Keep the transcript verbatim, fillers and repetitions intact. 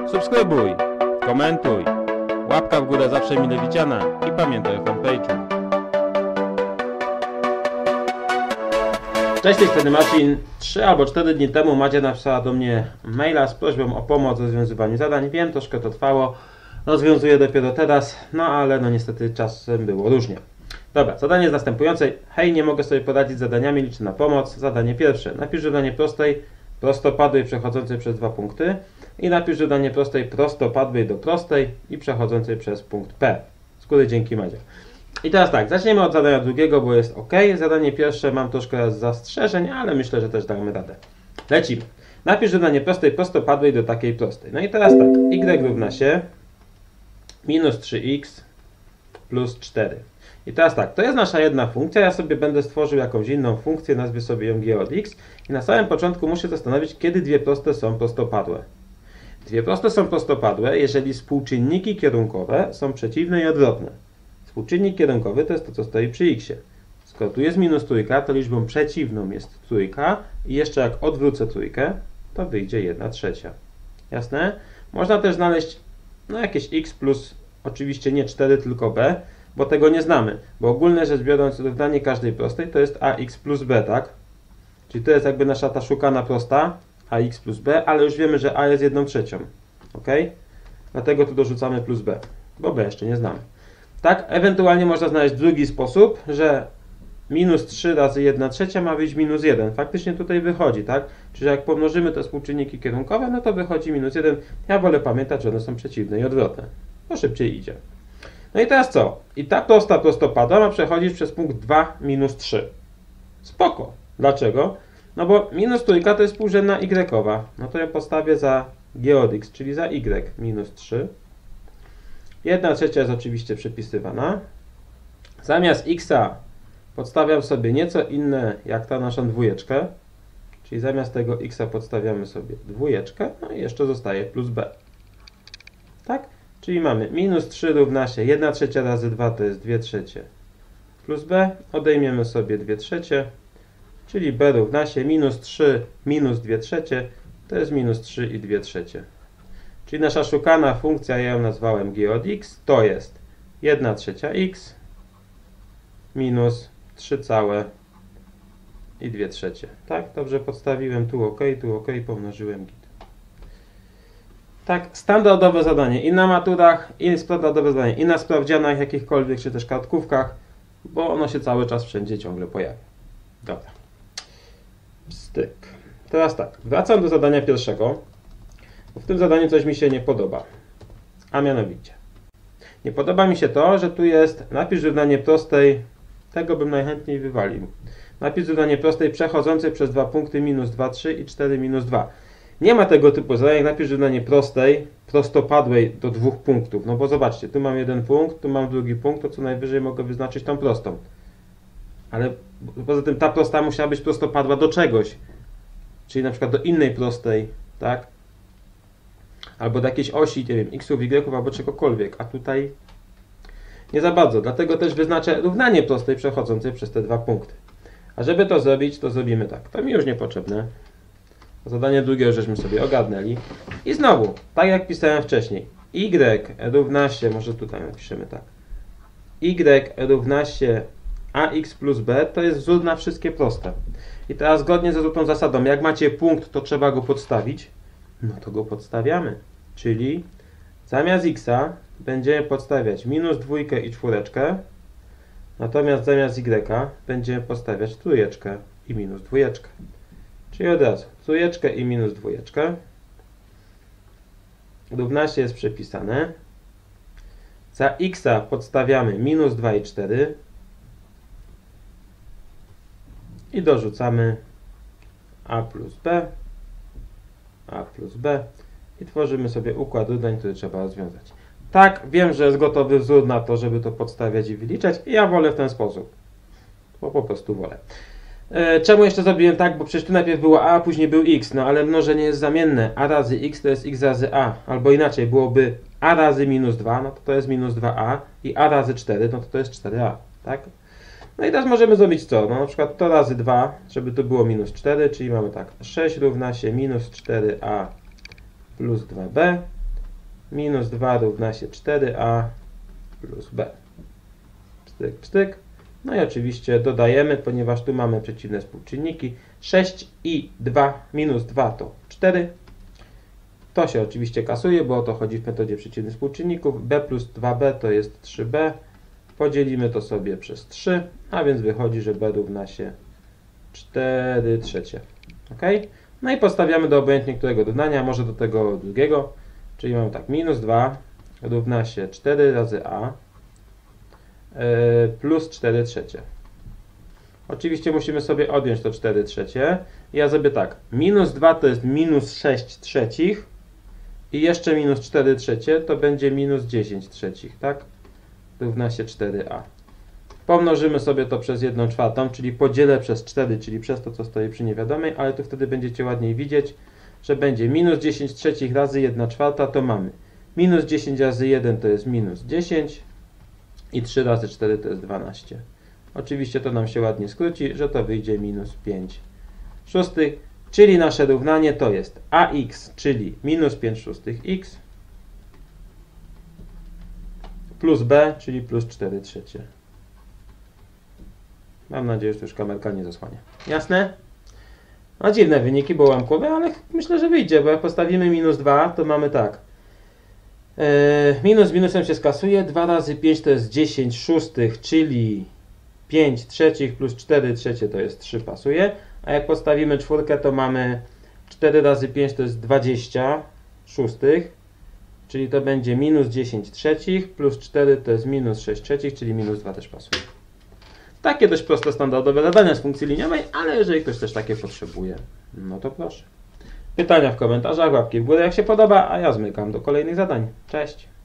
Subskrybuj, komentuj, łapka w górę zawsze mile widziana i pamiętaj o fanpage'u. Cześć, z tej strony Marcin. Trzy albo cztery dni temu Madzia napisała do mnie maila z prośbą o pomoc w rozwiązywaniu zadań. Wiem, troszkę to trwało, rozwiązuję dopiero teraz, no ale no niestety czasem było różnie. Dobra, zadanie jest następujące. Hej, nie mogę sobie poradzić z zadaniami, liczę na pomoc. Zadanie pierwsze. Napisz zadanie prostej, prostopadłej przechodzącej przez dwa punkty i napisz zadanie prostej, prostopadłej do prostej i przechodzącej przez punkt P. Z góry dzięki, Madzia. I teraz tak, zaczniemy od zadania drugiego, bo jest ok. Zadanie pierwsze mam troszkę zastrzeżeń, ale myślę, że też damy radę. Lecimy. Napisz zadanie prostej, prostopadłej do takiej prostej. No i teraz tak, y równa się minus trzy x plus cztery. I teraz tak, to jest nasza jedna funkcja, ja sobie będę stworzył jakąś inną funkcję, nazwę sobie ją g od x i na samym początku muszę zastanowić, kiedy dwie proste są prostopadłe. Dwie proste są prostopadłe, jeżeli współczynniki kierunkowe są przeciwne i odwrotne. Współczynnik kierunkowy to jest to, co stoi przy x. Skoro tu jest minus trójka, to liczbą przeciwną jest trójka i jeszcze jak odwrócę trójkę, to wyjdzie jedna trzecia. Jasne? Można też znaleźć no, jakieś x plus, oczywiście nie cztery, tylko b, bo tego nie znamy, bo ogólnie rzecz biorąc równanie każdej prostej to jest ax plus b, tak? Czyli to jest jakby nasza ta szukana prosta, ax plus b, ale już wiemy, że a jest jedną trzecią. Ok? Dlatego tu dorzucamy plus b, bo b jeszcze nie znamy. Tak? Ewentualnie można znaleźć drugi sposób, że minus trzy razy jedna trzecia ma wyjść minus jeden. Faktycznie tutaj wychodzi, tak? Czyli jak pomnożymy te współczynniki kierunkowe, no to wychodzi minus jeden. Ja wolę pamiętać, że one są przeciwne i odwrotne. To szybciej idzie. No i teraz co? I ta prosta prostopadła ma przechodzić przez punkt dwa minus trzy. Spoko. Dlaczego? No bo minus trójka to jest współrzędna y-owa. No to ją postawię za g od x, czyli za y minus trzy. jedna trzecia jest oczywiście przepisywana. Zamiast x podstawiam sobie nieco inne jak ta naszą dwójeczkę. Czyli zamiast tego x podstawiamy sobie dwójeczkę. No i jeszcze zostaje plus b. Tak? Czyli mamy minus trzy równa się jedna trzecia razy dwa to jest dwie trzecie plus b. Odejmiemy sobie dwie trzecie. Czyli b równa się minus trzy minus dwie trzecie to jest minus trzy i dwie trzecie. Czyli nasza szukana funkcja, ja ją nazwałem g od x, to jest jedna trzecia x minus trzy całe i dwie trzecie. Tak? Dobrze podstawiłem, tu ok, tu ok, pomnożyłem git. Tak, standardowe zadanie i na maturach, i standardowe zadanie i na sprawdzianach jakichkolwiek, czy też kartkówkach, bo ono się cały czas wszędzie ciągle pojawia. Dobra. Styk. Teraz tak, wracam do zadania pierwszego, bo w tym zadaniu coś mi się nie podoba. A mianowicie, nie podoba mi się to, że tu jest napisz równanie prostej, tego bym najchętniej wywalił. Napisz równanie prostej przechodzącej przez dwa punkty minus dwa, trzy i cztery minus dwa. Nie ma tego typu zadań, jak napisz równanie prostej, prostopadłej do dwóch punktów. No bo zobaczcie, tu mam jeden punkt, tu mam drugi punkt, to co najwyżej mogę wyznaczyć tą prostą. Ale poza tym ta prosta musiała być prostopadła do czegoś. Czyli na przykład do innej prostej, tak? Albo do jakiejś osi, nie wiem, xów, y'ów, albo czegokolwiek. A tutaj nie za bardzo. Dlatego też wyznaczę równanie prostej przechodzącej przez te dwa punkty. A żeby to zrobić, to zrobimy tak. To mi już niepotrzebne. Zadanie drugie już żeśmy sobie ogarnęli. I znowu, tak jak pisałem wcześniej, y równa się, może tutaj napiszemy tak, y równa się ax plus b, to jest wzór na wszystkie proste. I teraz zgodnie ze tą zasadą, jak macie punkt, to trzeba go podstawić, no to go podstawiamy. Czyli zamiast x będziemy podstawiać minus dwójkę i czwóreczkę, natomiast zamiast y będziemy podstawiać trójeczkę i minus dwójeczkę. Czyli od razu trójeczkę i minus dwójeczkę. Równa się jest przepisane. Za x podstawiamy minus dwa i cztery. I dorzucamy a plus b, a plus b. I tworzymy sobie układ równań, który trzeba rozwiązać. Tak, wiem, że jest gotowy wzór na to, żeby to podstawiać i wyliczać. I ja wolę w ten sposób. Bo po prostu wolę. Czemu jeszcze zrobiłem tak? Bo przecież tu najpierw było a, a później był x, no ale mnożenie jest zamienne. A razy x to jest x razy a, albo inaczej byłoby a razy minus dwa, no to to jest minus dwa a i a razy cztery, no to to jest cztery a, tak? No i teraz możemy zrobić co? No na przykład to razy dwa, żeby to było minus cztery, czyli mamy tak, sześć równa się minus cztery a plus dwa b minus dwa równa się cztery a plus b. Pstryk, pstryk. No i oczywiście dodajemy, ponieważ tu mamy przeciwne współczynniki. sześć i dwa minus dwa to cztery. To się oczywiście kasuje, bo o to chodzi w metodzie przeciwnych współczynników. B plus dwa b to jest trzy b. Podzielimy to sobie przez trzy, a więc wychodzi, że b równa się cztery trzecie. Ok? No i postawiamy do obojętnie którego równania, może do tego drugiego. Czyli mamy tak, minus dwa równa się cztery razy a yy, plus cztery trzecie. Oczywiście musimy sobie odjąć to cztery trzecie. Ja zrobię tak, minus dwa to jest minus sześć trzecich i jeszcze minus cztery trzecie to będzie minus dziesięć trzecich, tak? Równa się cztery a. Pomnożymy sobie to przez jedną czwartą, czyli podzielę przez cztery, czyli przez to, co stoi przy niewiadomej, ale tu wtedy będziecie ładniej widzieć, że będzie minus dziesięć trzecich razy jedna czwarta, to mamy minus dziesięć razy jeden to jest minus dziesięć i trzy razy cztery to jest dwanaście. Oczywiście to nam się ładnie skróci, że to wyjdzie minus pięć szóstych, czyli nasze równanie to jest ax, czyli minus pięć szóstych x plus b, czyli plus cztery trzecie. Mam nadzieję, że już kamerka nie zasłania. Jasne? No dziwne wyniki, bo ułamkowe, ale myślę, że wyjdzie, bo jak postawimy minus dwa, to mamy tak. Yy, minus z minusem się skasuje, dwa razy pięć to jest dziesięć szóstych, czyli pięć trzecich plus cztery trzecie to jest trzy, pasuje. A jak postawimy czwórkę, to mamy cztery razy pięć to jest dwadzieścia szóstych, czyli to będzie minus dziesięć trzecich plus cztery to jest minus sześć trzecich, czyli minus dwa też pasuje. Takie dość proste, standardowe zadania z funkcji liniowej, ale jeżeli ktoś też takie potrzebuje, no to proszę. Pytania w komentarzach, łapki w górę jak się podoba, a ja zmykam do kolejnych zadań. Cześć!